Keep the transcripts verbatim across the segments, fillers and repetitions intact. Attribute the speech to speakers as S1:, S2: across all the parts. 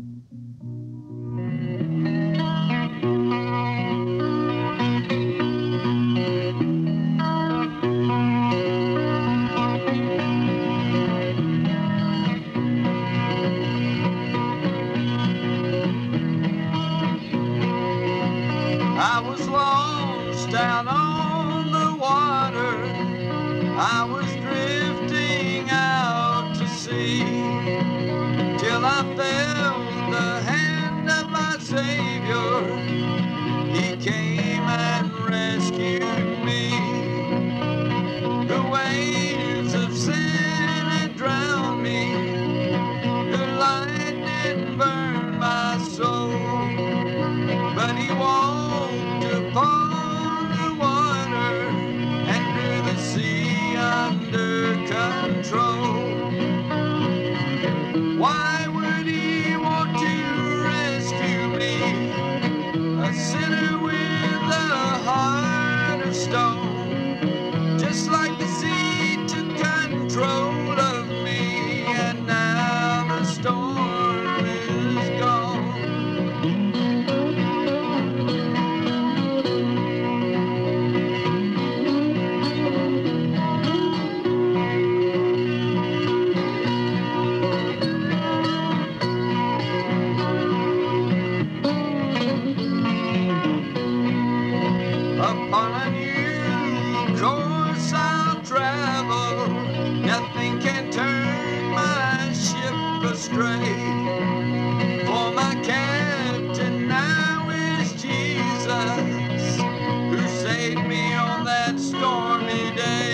S1: I was lost out on the water. I was drifting out to sea, till I felt the hand of my Savior. He came and rescued me. The waves of sin had drowned me. The light didn't burn my soul, but He walked upon the water and drew the sea under control. Why would He want to rescue me, a sinner with a heart of stone? Just like the sea took control of me, and now the storm is gone. Upon a new course I'll travel. Nothing can turn my ship astray. For my captain now is Jesus, who saved me on that stormy day.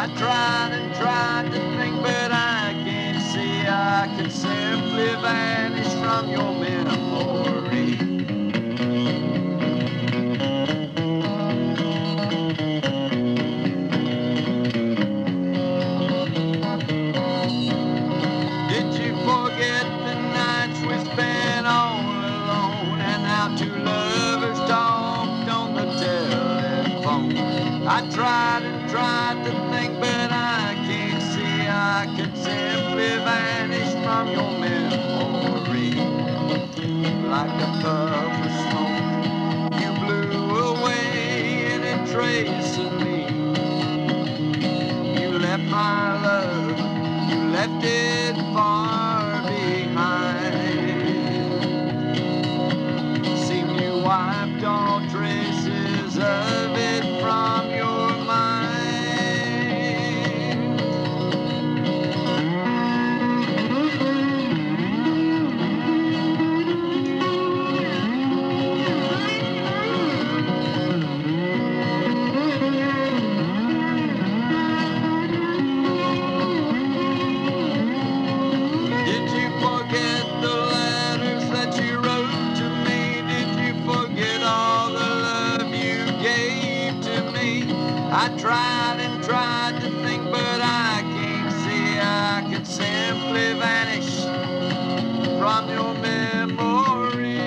S1: I tried and tried to think, but I can't see. I could simply vanish from your memory. Did you forget the nights we spent all alone, and how two lovers talked on the telephone? I tried and tried to think, but I can't see. I could simply vanish from your memory. Like a puff of smoke, you blew away any trace of me. You left my love, you left it far behind. Seem you wiped all traces of it from your mind. Did you forget the letters that you wrote to me? Did you forget all the love you gave to me? I tried and tried to think, but I can't see. I could simply vanish from your memory.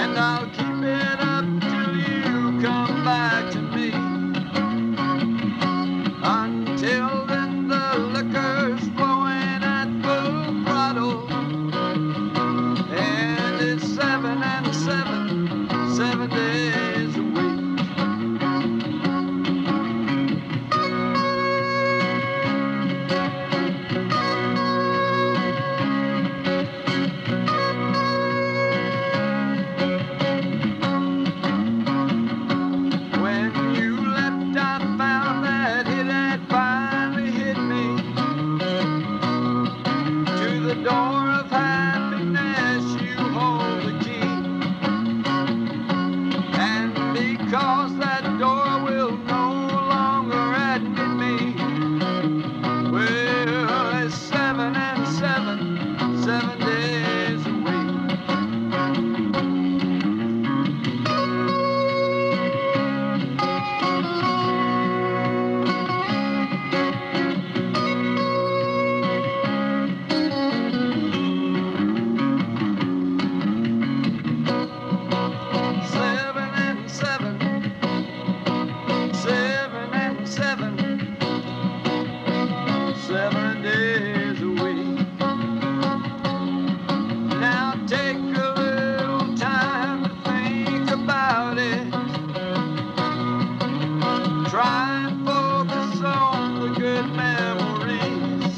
S1: and I'll keep it up till you come back to me. Until then the liquor's flowing at full throttle, and it's seven and seven, seven days a week. Door of happiness, you hold the key, and because that door will no longer admit me, well, it's seven and seven, seven days a week. Seven days a week. Now take a little time to think about it. Try and focus on the good memories.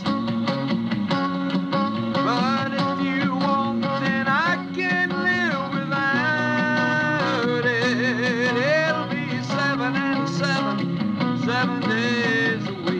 S1: But if you want, then I can live without it. It'll be seven and seven, seven days a week.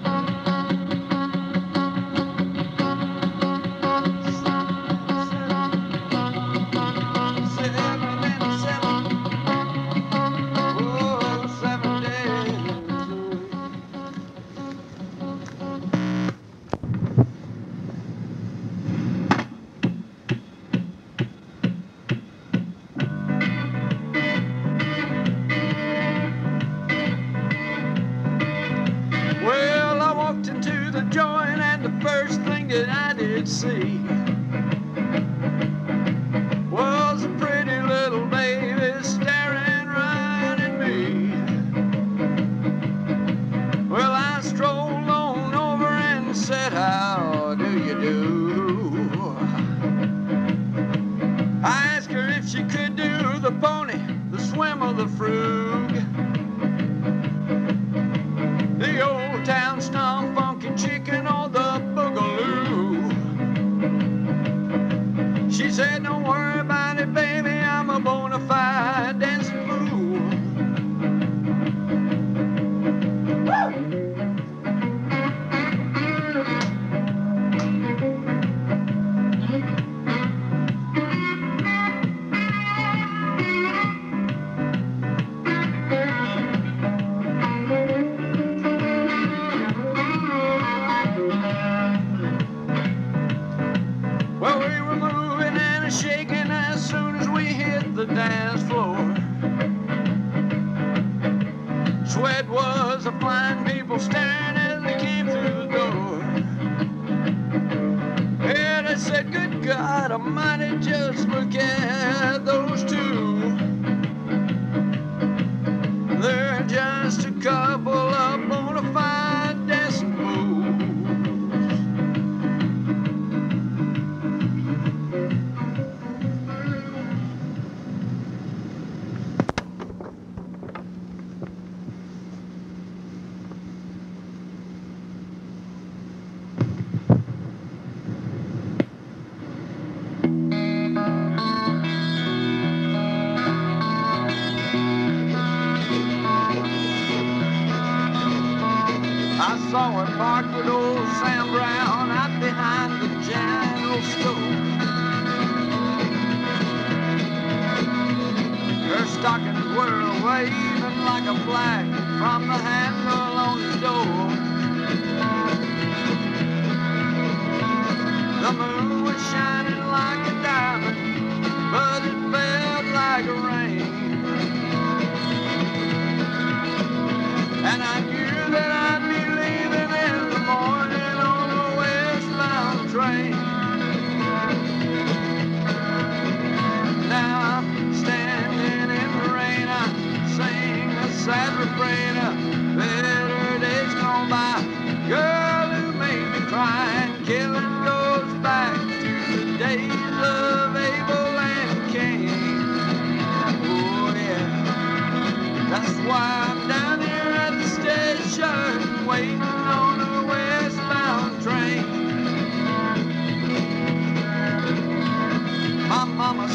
S1: Into the joint, and the first thing that I did see was a pretty little baby staring right at me. Well, I strolled on over and said, how do you do? I asked her if she could do the pony, the swim, or the frug, the old town stomp, funky chicken, or the boogaloo. She said, don't worry about it, baby, I'm a bona fide dancing fool. Woo! Well, we were moving and shaking as soon as we hit the dance floor. Sweat was a flying, people staring as they came through the door. And I said, good God Almighty, just look at those two. They're just a couple of bona fide dancing fools. I saw her parked with old Sam Brown out behind the general store. Her stockings were waving like a flag from the handle on the door. The moon was shining like a diamond, but it felt like a rain. And I knew that I'd be leaving in the morning on a westbound train. Now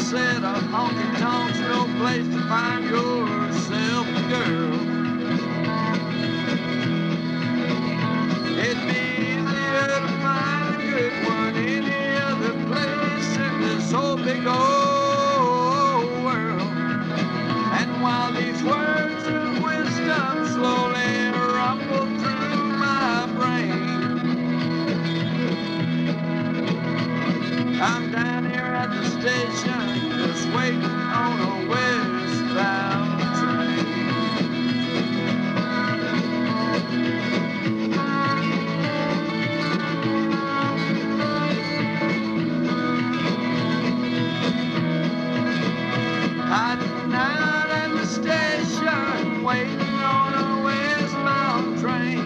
S1: said a honky-tonk's no place to find yourself a girl. It'd be easier to find a good one any other place in this whole big old world. And while these words of wisdom slowly rumble through my brain, I'm down here at the station just waiting on a westbound train. Hiding out at the station waiting on a westbound train.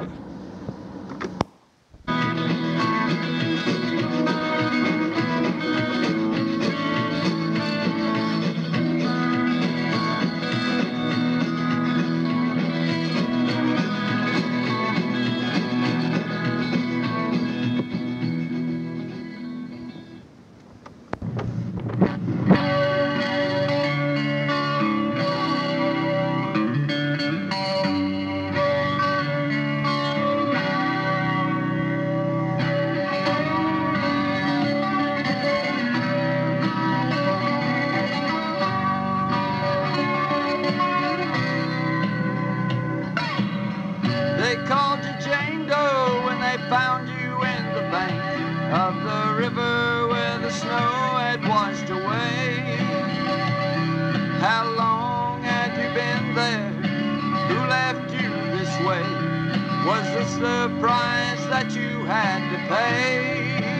S1: They called you Jane Doe when they found you in the bank of the river where the snow had washed away. How long had you been there? Who left you this way? Was this the price that you had to pay?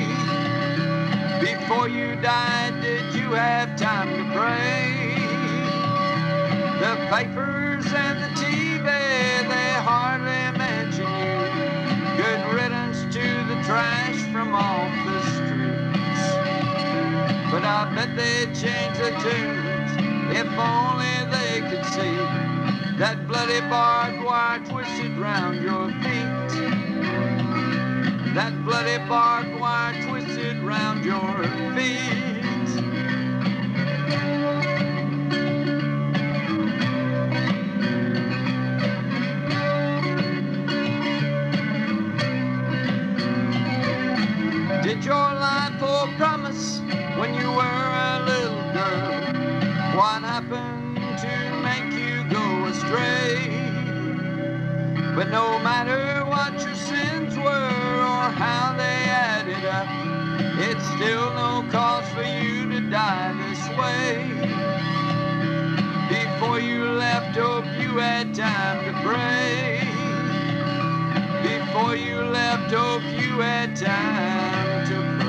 S1: Before you died, did you have time to pray? The papers and the T V, they hardly mention you. Good riddance to the trash from off the streets. But I bet they'd change the tunes if only they could see that bloody barbed wire twisted round your feet. That bloody barbed wire twisted round your feet. Did your life hold promise when you were a little girl? What happened to make you go astray? But no matter what your sins were or how they added up, it's still no cause for you to die this way. Before you left, hope you had time to pray. Before you left, hope you had time to pray.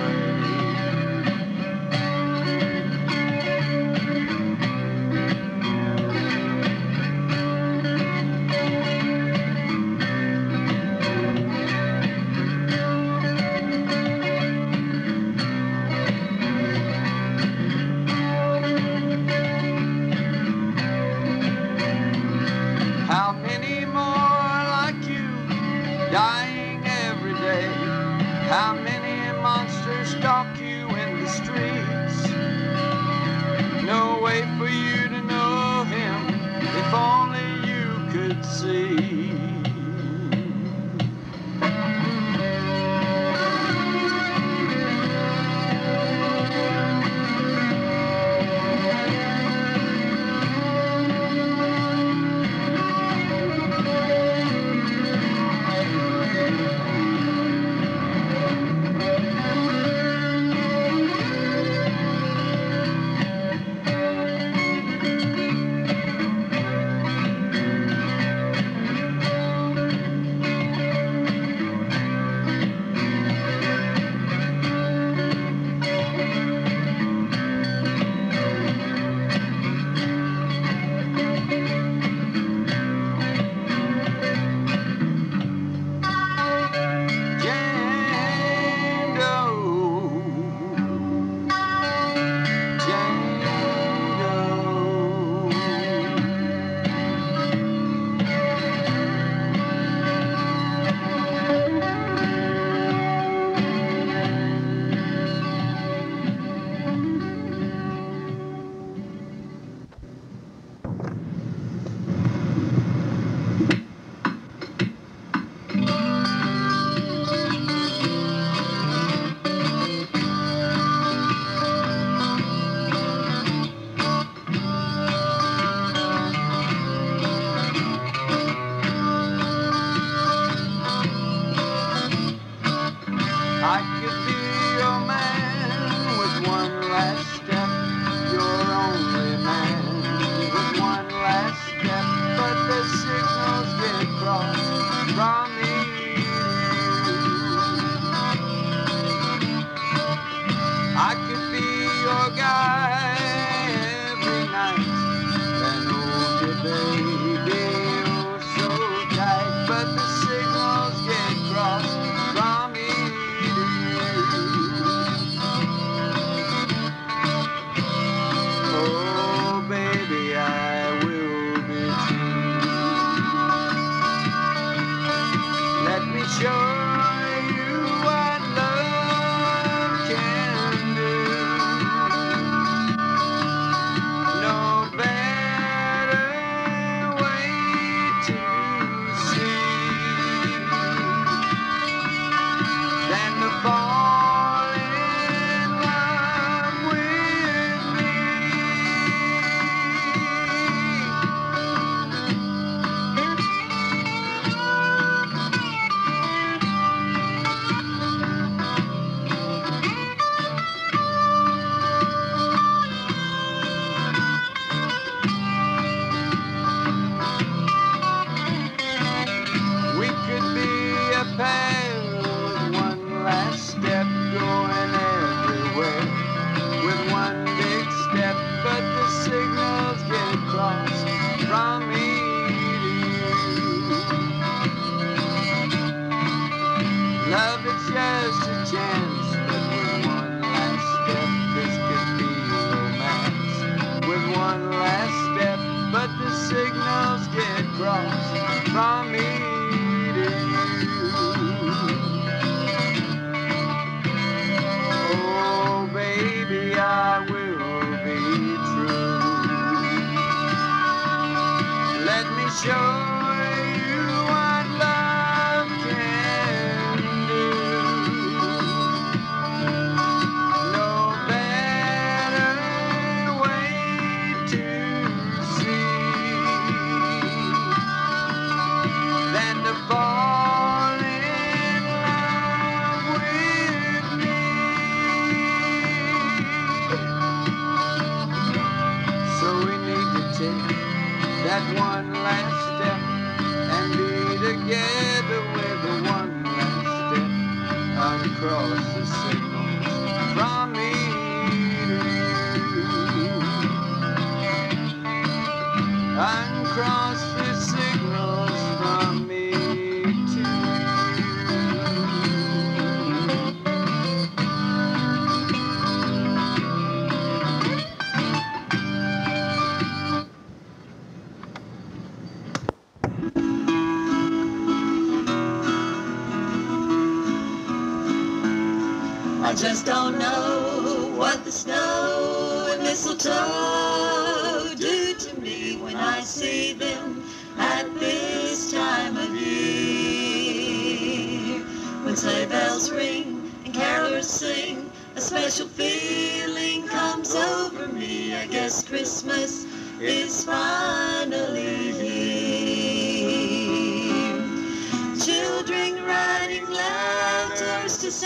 S1: How many more like you dying every day? How many chance that with one last step this could be romance. With one last step, but the signals get crossed from me to you. Oh baby, I will be true. Let me show you what love can do. No better way to see than to fall in love with me. So we need to take that one last step and be together with the one last step. Uncross the signals from me to you. Uncross the signals from me to you.
S2: I just don't know what the snow and mistletoe do to me when I see them at this time of year. When sleigh bells ring and carolers sing, a special feeling comes over me. I guess Christmas is finally here. Children writing letters to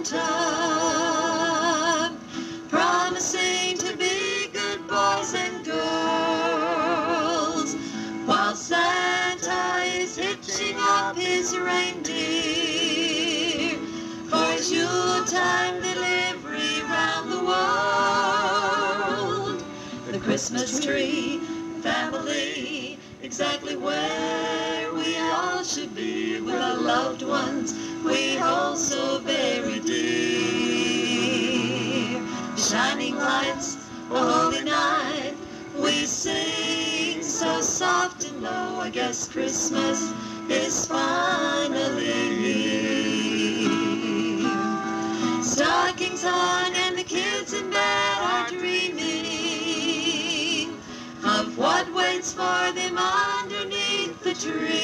S2: Santa, promising to be good boys and girls, while Santa is hitching up his reindeer for his Yuletime delivery round the world. The Christmas tree family, exactly where we all should be with our loved ones we hold so very dear. The shining lights, a holy night, we sing so soft and low. I guess Christmas is finally here. Stockings hung and the kids in bed are dreaming of what waits for them underneath the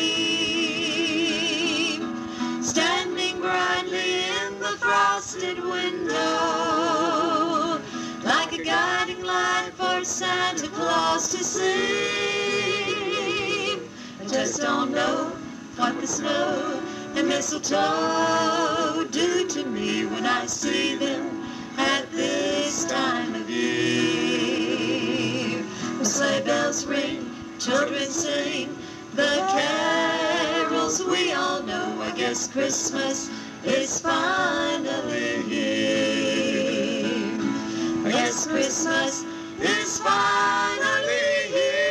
S2: tree. Standing brightly in the frosted window, like a guiding light for Santa Claus to see. I just don't know what the snow and mistletoe do to me when I see them at this time of year. When sleigh bells ring, children sing the carols we all know. I guess Christmas is finally here. I guess Christmas is finally here.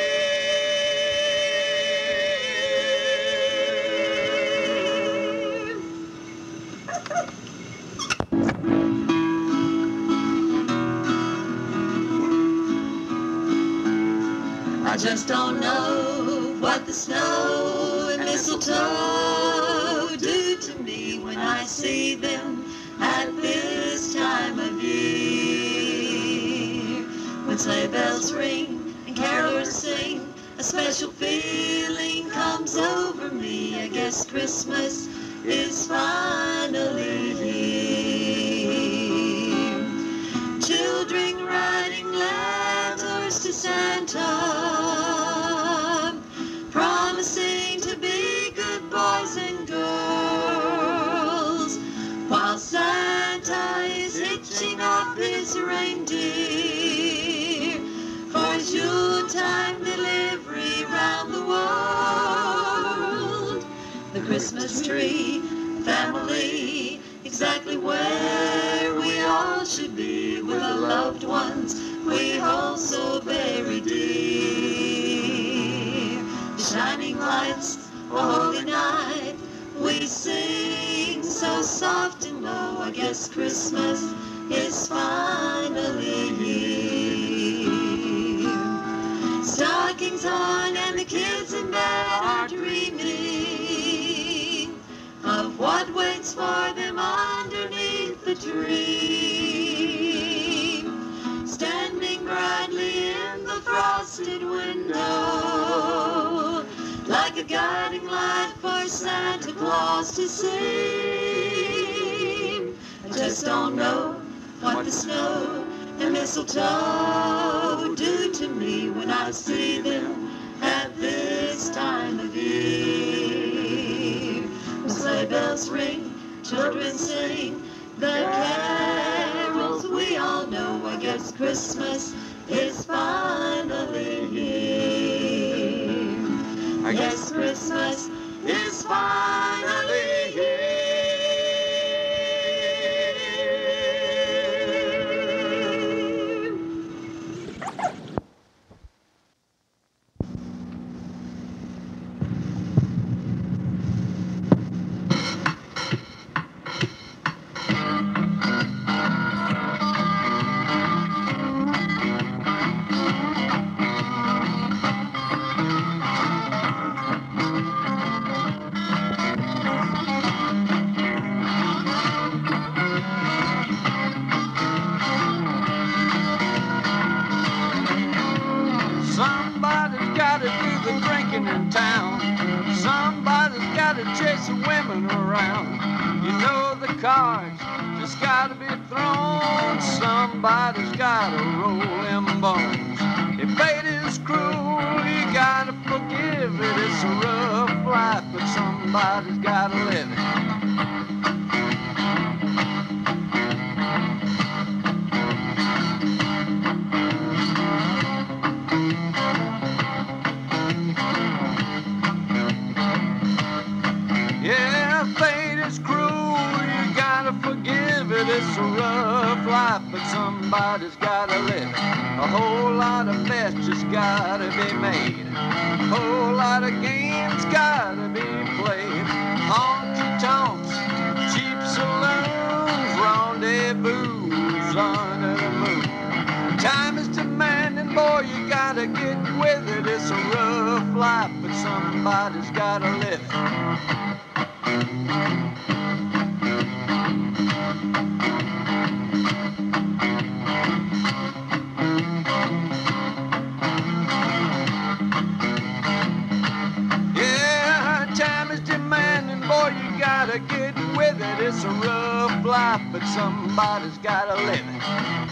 S2: I just don't know what the snow and mistletoe do to me when I see them at this time of year. When sleigh bells ring and carolers sing, a special feeling comes over me. I guess Christmas is finally here. Children writing letters to Santa, promising to be good boys and girls, while Santa is hitching up his reindeer for his Yuletime delivery round the world. The Christmas tree family, exactly where we all should be with our loved ones we hold so very dear. The shining lights, a holy night, we sing so soft and low. I guess Christmas is finally here. Stockings on and the kids in bed are dreaming of what waits for them underneath the tree. Standing brightly in the frosted window, like a guiding light for Santa Claus to see. I just don't know what the snow and mistletoe do to me when I see them at this time of year. The sleigh bells ring, children sing the carols we all know. I guess Christmas is finally here. I guess Christmas is finally here.
S1: Somebody's gotta do the drinking in town. Somebody's gotta chase the women around. You know the cards just gotta be thrown. Somebody's gotta roll them bones. If fate is cruel, you gotta forgive it. It's a rough life, but somebody's gotta live it. Yeah, fate is cruel, you gotta forgive it. It's a rough life, but somebody's gotta live it. A whole lot of bets just gotta be made. A whole lot of games gotta be played. Honky tonks, cheap saloons, rendezvous under the moon. Time is demanding, boy, you gotta get with it. It's a rough life, but somebody's gotta live it. Yeah, time is demanding, boy, you gotta get with it. It's a rough life, but somebody's gotta live it.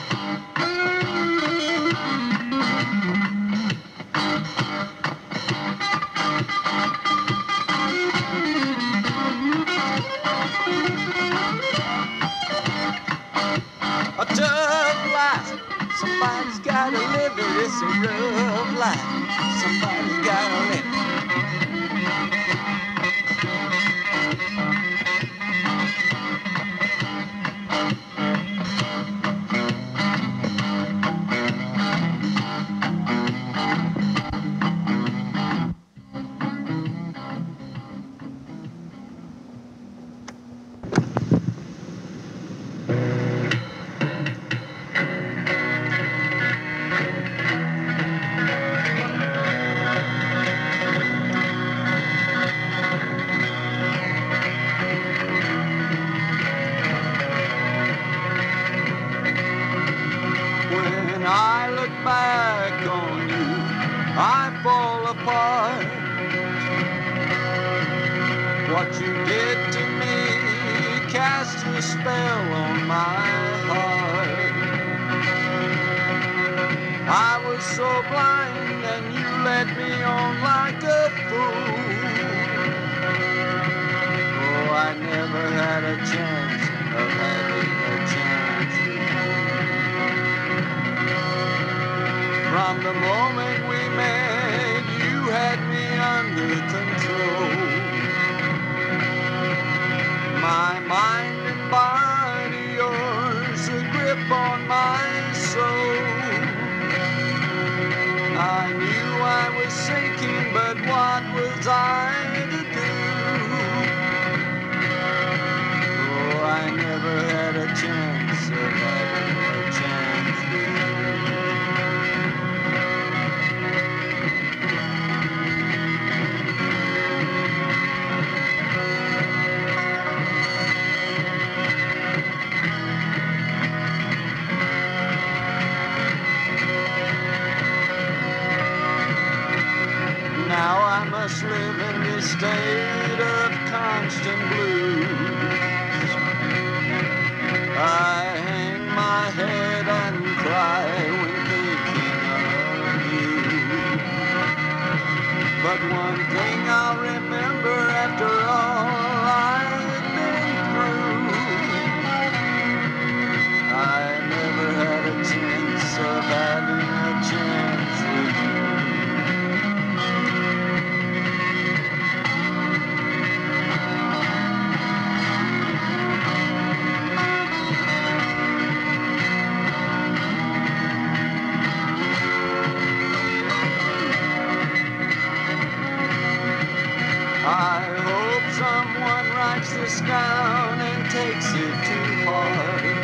S1: A tough life, somebody's gotta live it. It's a rough life, somebody's gotta live it. When I look back on you, I fall apart. What you did to me cast a spell on my heart. I was so blind and you led me on like a fool. Oh, I never had a chance of having a chance with you. From the moment we met, you had me under control. My mind and body, yours, a grip on my soul. I knew I was sinking, but what was I to do? must live in this state of constant blues. I hang my head and cry when thinking of you. But one thing I'll remember after all I've been through, I never had a chance of having a chance with you. I hope someone writes this down and takes it to heart.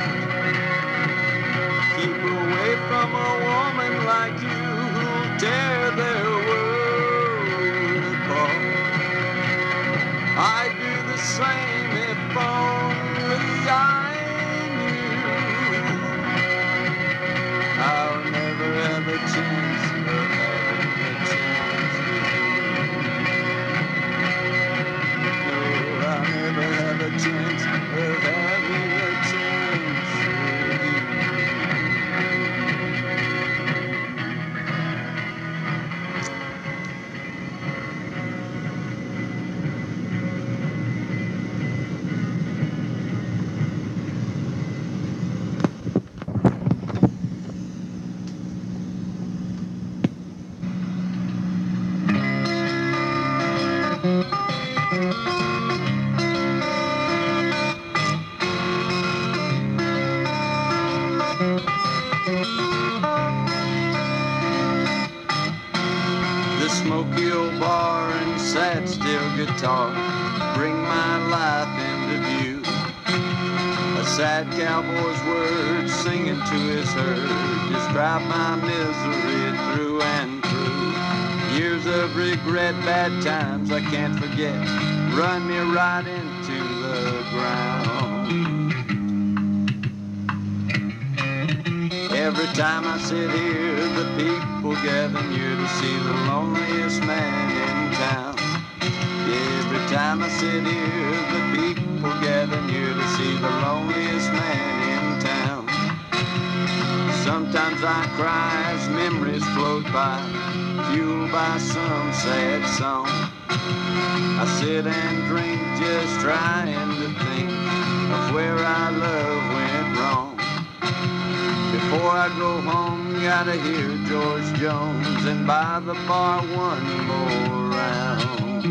S1: Keep away from a woman like you who'll tear their world apart. I'd do the same if only I knew. I'll never have a chance of having a chance with you. No, I'll never have a chance of having a chance with you. The smoky old bar and sad steel guitar bring my life into view. A sad cowboy's words singing to his herd describe my misery through and through. Years of regret, bad times I can't forget, run me right into the ground. Every time I sit here, the people gather near to see the loneliest man in town. Every time I sit here, the people gather near to see the loneliest man in town. Sometimes I cry as memories float by, fueled by some sad song. I sit and drink just trying to think of where our love went wrong. Before I go home, gotta hear George Jones and buy the bar one more round.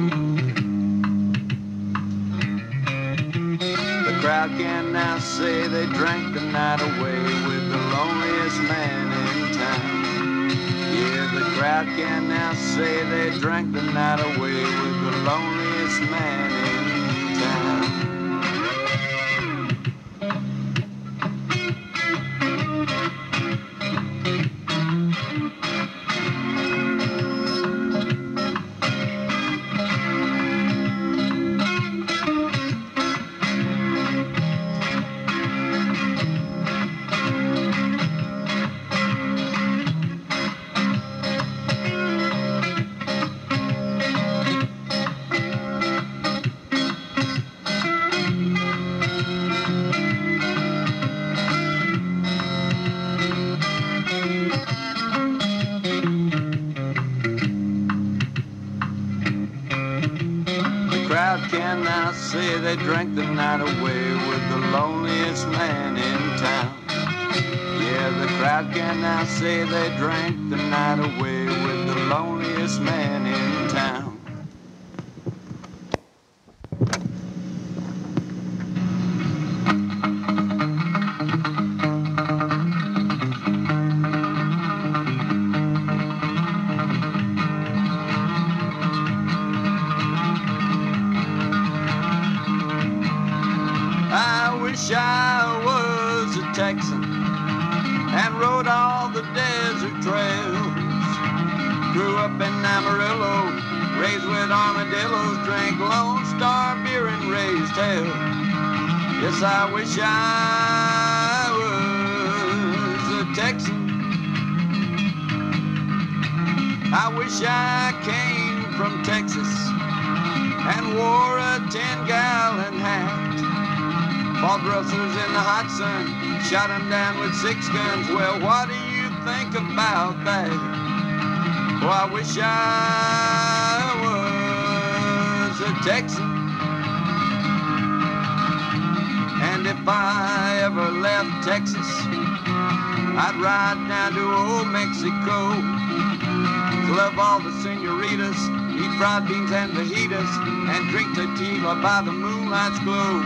S1: The crowd can now say they drank the night away with the loneliest man in town. Yeah, the crowd can now say they drank the night away with the loneliest man in town. Can now say they drank the night away with the loneliest man in town. Yeah, the crowd can now say they drank the night away with the loneliest man in town. Wish I was a Texan and rode all the desert trails. Grew up in Amarillo, raised with armadillos, drank Lone Star beer and raised hell. Yes, I wish I was a Texan. I wish I came from Texas and wore a ten-gallon hat. Fought rustlers in the hot sun, shot 'em down with six guns. Well, what do you think about that? Oh, I wish I was a Texan. And if I ever left Texas, I'd ride down to old Mexico. Love all the senoritas, eat fried beans and fajitas, and drink tequila by the moonlight's glow.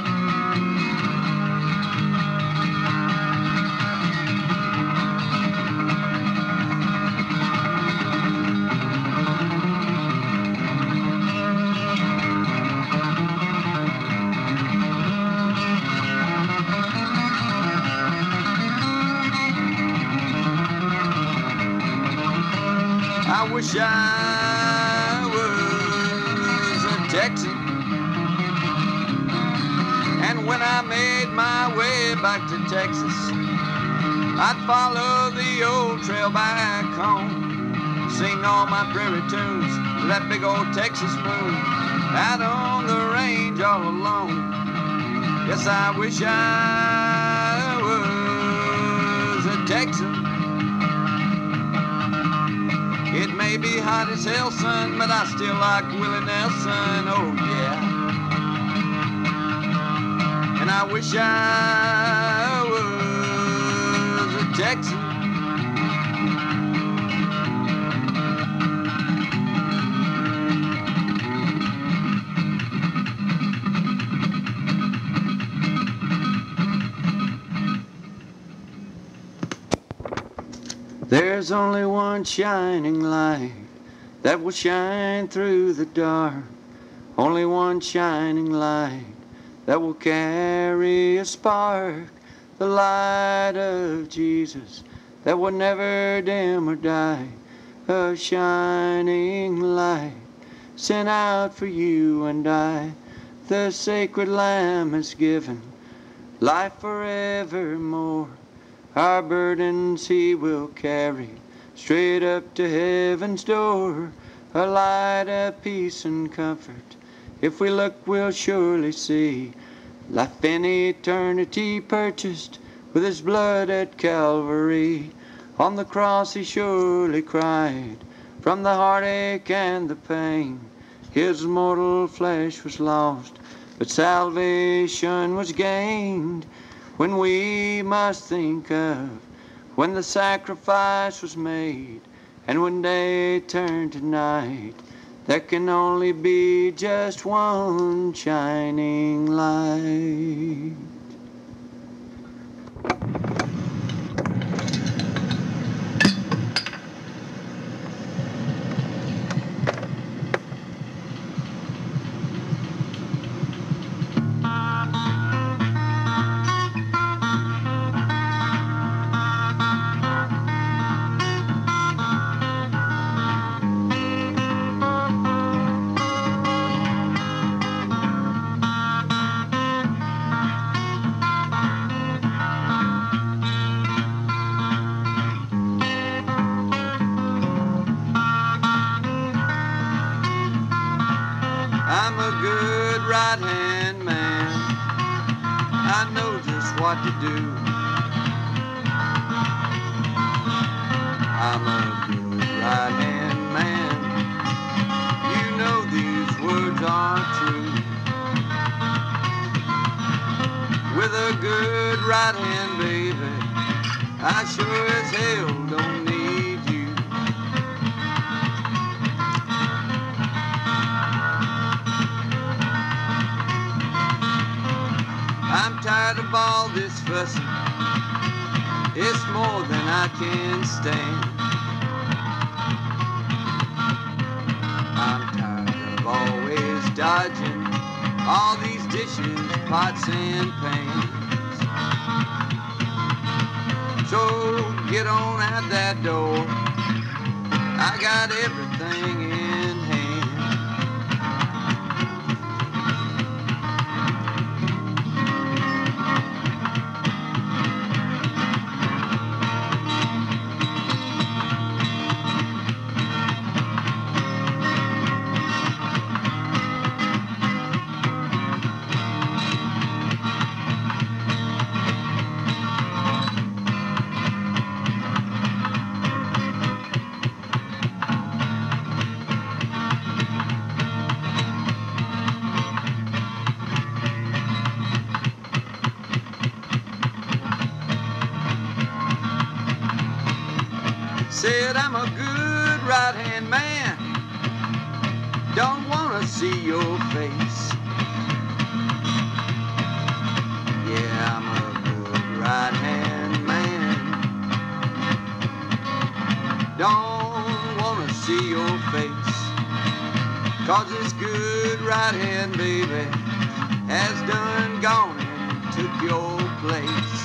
S1: I wish I was a Texan. And when I made my way back to Texas, I'd follow the old trail back home, sing all my prairie tunes to that big old Texas moon, out on the range all alone. Yes, I wish I was a Texan. It may be hot as hell, son, but I still like Willie Nelson, oh yeah. And I wish I was a Texan. There's only one shining light that will shine through the dark. Only one shining light that will carry a spark. The light of Jesus that will never dim or die. A shining light sent out for you and I. The sacred Lamb has given life forevermore. Our burdens he will carry straight up to heaven's door. A light of peace and comfort. If we look, we'll surely see life in eternity purchased with his blood at Calvary. On the cross he surely cried from the heartache and the pain. His mortal flesh was lost, but salvation was gained. When we must think of when the sacrifice was made, and when day turned to night, there can only be just one shining light. I'm a good right-hand man. I know just what to do. I'm a good right-hand man. You know these words are true. With a good right-hand, baby, I sure as hell don't need you. I'm tired of all this fussing. It's more than I can stand. I'm tired of always dodging all these dishes, pots and pans. So get on out that door. I got everything in hand. I'm a good right-hand man. Don't wanna see your face. Yeah, I'm a good right-hand man. Don't wanna see your face. 'Cause this good right-hand baby has done gone and took your place.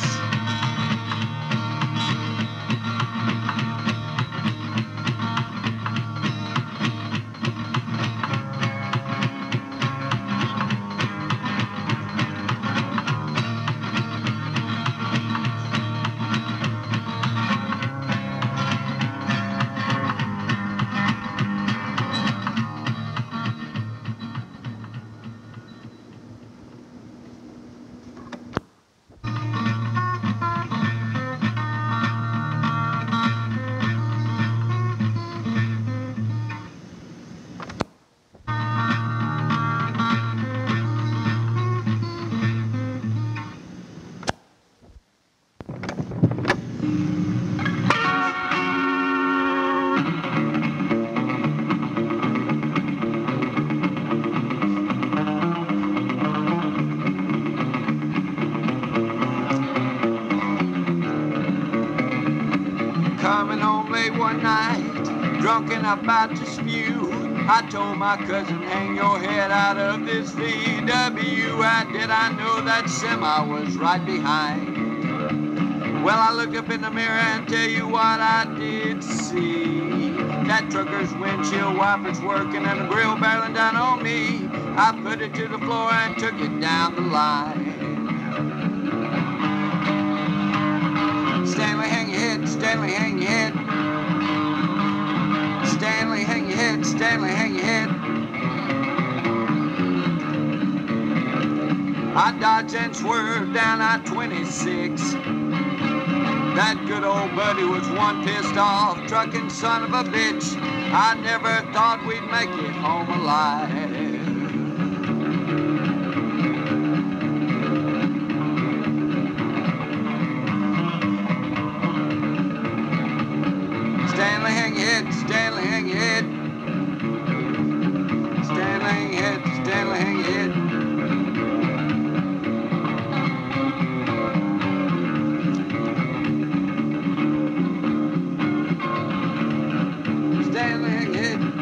S1: Coming home late one night, drunk and about to spew, I told my cousin, hang your head out of this V W. How did I know that semi was right behind? Well, I looked up in the mirror and tell you what I did see. That trucker's windshield wipers working and the grill barreling down on me. I put it to the floor and took it down the line. Stanley, hang your head, Stanley, hang your head. Stanley, hang your head, Stanley, hang your head. I dodged and swerved down I twenty-six. That good old buddy was one pissed off trucking son of a bitch. I never thought we'd make it home alive. Stanley, hang your head, Stanley, hang your head. Stanley, hang your head, Stanley, hang your head. Stanley, hang your head.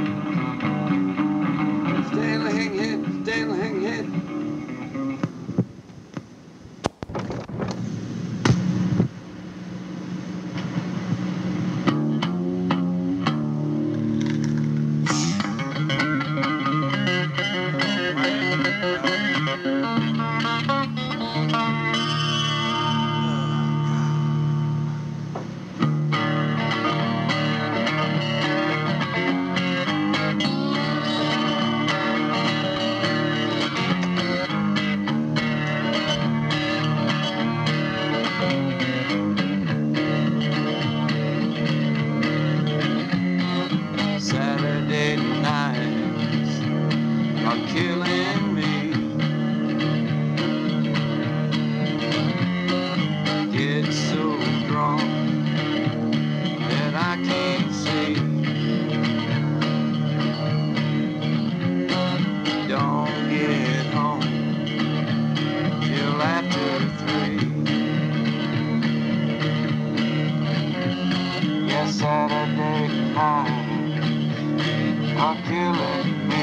S1: Stanley, hang your head, Stanley, hang your head. Saturday nights are killing me. Get so drunk that I can't see. Don't get home till after three. Yes, Saturday night are killing me.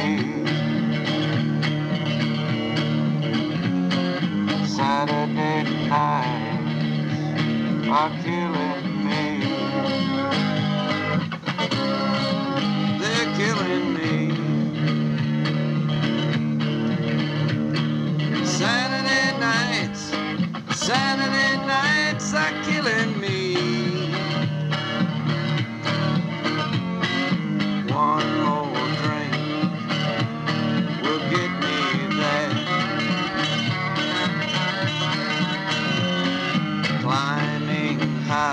S1: Saturday nights are killing me. They're killing me. Saturday nights, Saturday nights are killing me. One more drink will get me there. Climbing high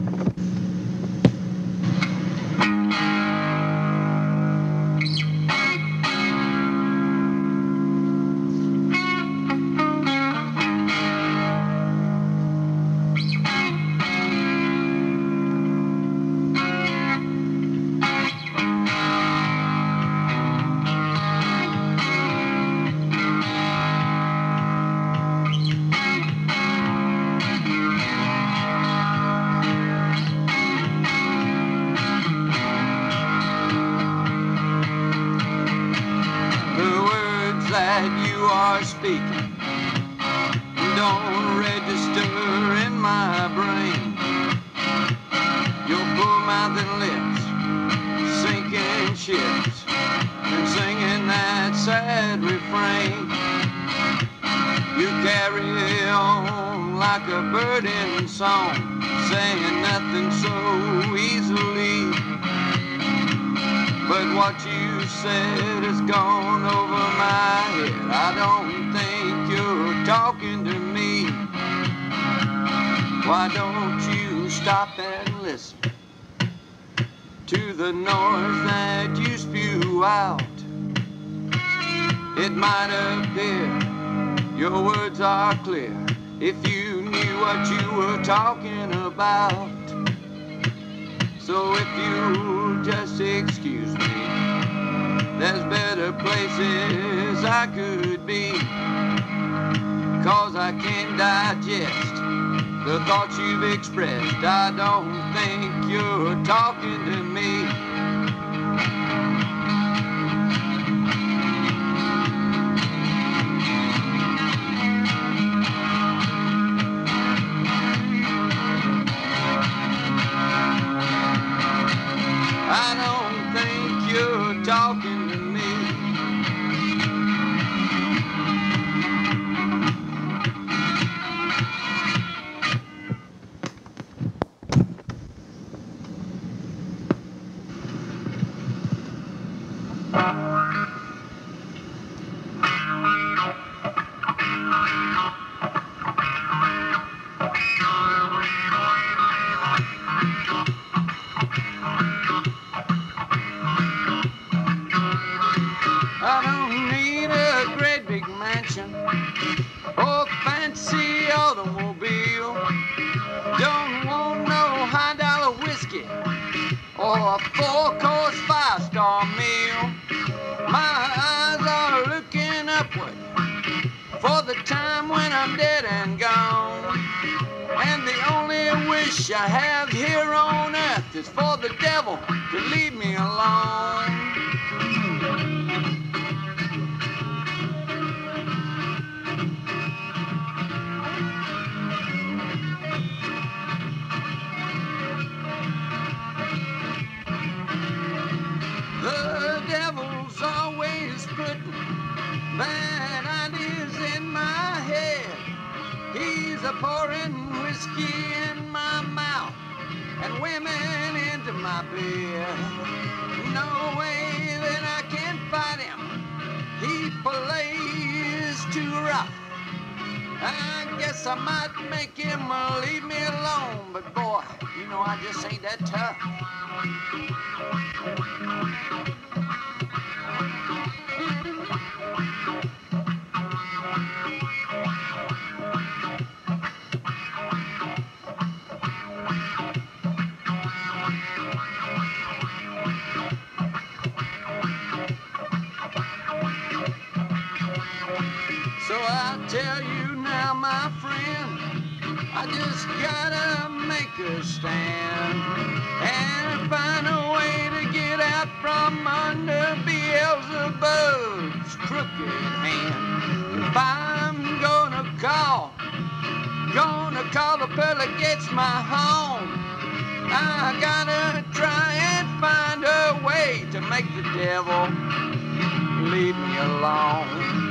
S1: that you are speaking don't register in my brain. Your poor mouth and lips sinking ships and singing that sad refrain. You carry on like a bird in song, saying nothing so easily. But what you said has gone over my head. I don't think you're talking to me. Why don't you stop and listen to the noise that you spew out? It might appear your words are clear if you knew what you were talking about. So if you just excuse me, there's better places I could be, 'cause I can't digest the thoughts you've expressed. I don't think you're talking to me. I don't think you're talking to me. I don't need a great big mansion or fancy automobile. Don't want no high dollar whiskey or a four-course five-star meal. My eyes are looking upward for the time when I'm dead and gone. And the only wish I have here on earth is for the devil to leave me alone. The devil's always putting bad ideas in my head. He's a pouring whiskey in my mouth and women into my bed. No way that I can fight him. He plays too rough. I guess I might make him uh, leave me alone, but boy, you know I just ain't that tough. So I tell you now, my friend, I just gotta make a stand and find a way to get out from under Beelzebub's crooked hand. If I'm gonna call, gonna call the fella that gets my home, I gotta try and find a way to make the devil leave me alone.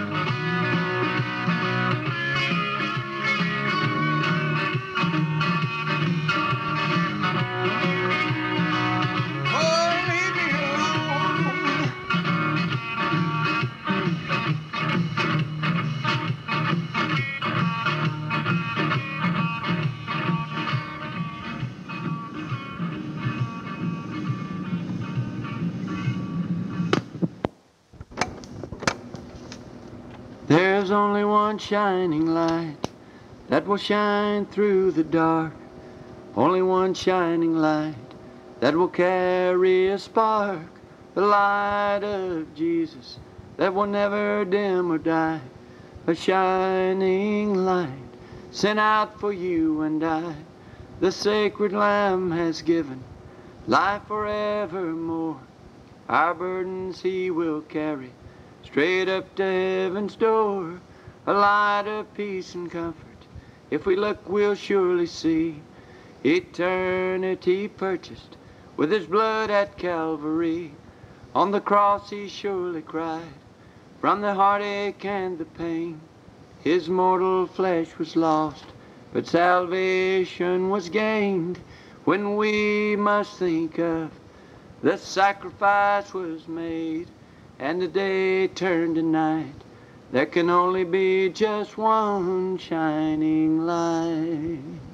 S1: There's only one shining light that will shine through the dark. Only one shining light that will carry a spark. The light of Jesus that will never dim or die. A shining light sent out for you and I. The sacred Lamb has given life forevermore. Our burdens he will carry straight up to heaven's door. A light of peace and comfort. If we look, we'll surely see eternity purchased with his blood at Calvary. On the cross he surely cried from the heartache and the pain. His mortal flesh was lost, but salvation was gained. When we must think of the sacrifice was made, and the day turned to night, there can only be just one shining light.